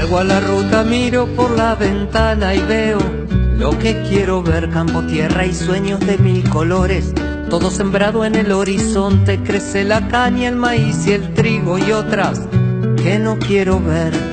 Salgo a la ruta, miro por la ventana y veo lo que quiero ver: campo, tierra y sueños de mil colores. Todo sembrado en el horizonte, crece la caña, el maíz y el trigo y otras que no quiero ver.